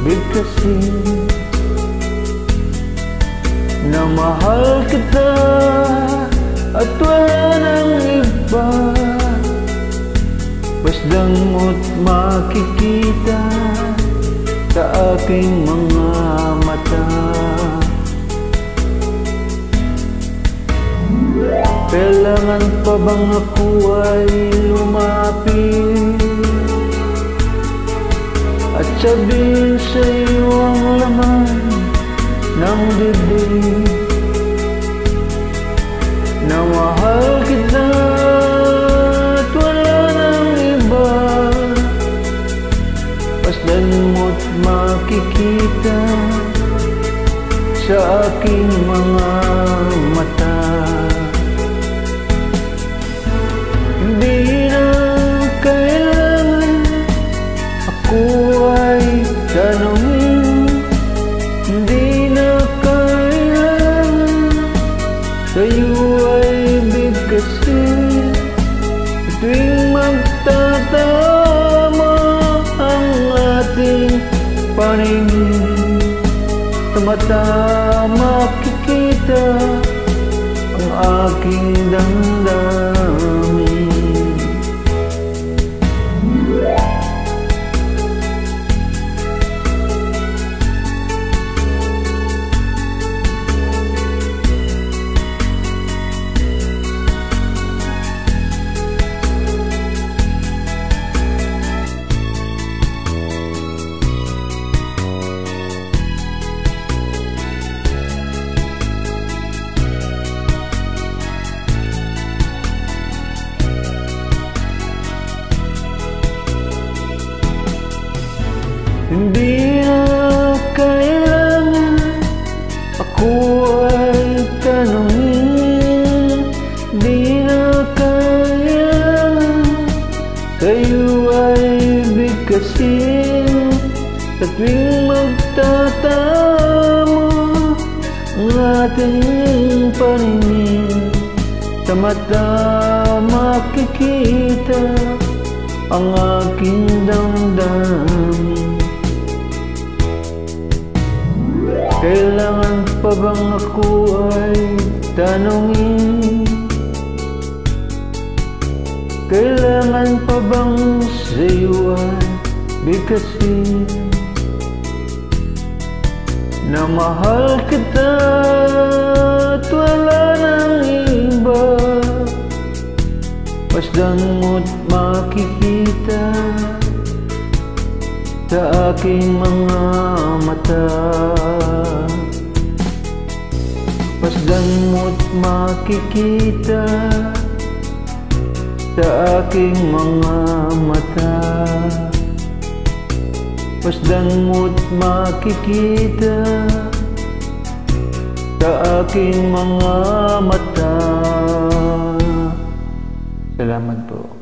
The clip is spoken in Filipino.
bigkasin na mahal kita at wala nang iba. Basdang mo't makikita sa aking mga mata. Kailangan pa bang ako ay lumapit at sabihin sa'yo ang laman ng dibdib na mahal kita at wala nang iba? Pasdan mo't makikita sa aking mga mata. Hindi na kailangan ako ay tanongin, hindi na kailangan sa'yo ay bigkasin. Tuwing magtatama ang ating paningin, sa mata makikita ang aking damdamin. Hindi na kailangan ako ay tanongin, hindi na kailangan sa'yo ay bigkasin. Sa tuwing magtatama ang ating paningin, sa mata makikita ang aking damdamin. Kailangan pa bang ako ay tanongin? Kailangan pa bang sa'yo ay bigkasin na mahal kita at wala nang iba? Pasdan mo't makikita sa aking mga mata. Pasdan mo't makikita sa aking mga mata. Pasdan mo't makikita sa aking mga mata. Salamat po.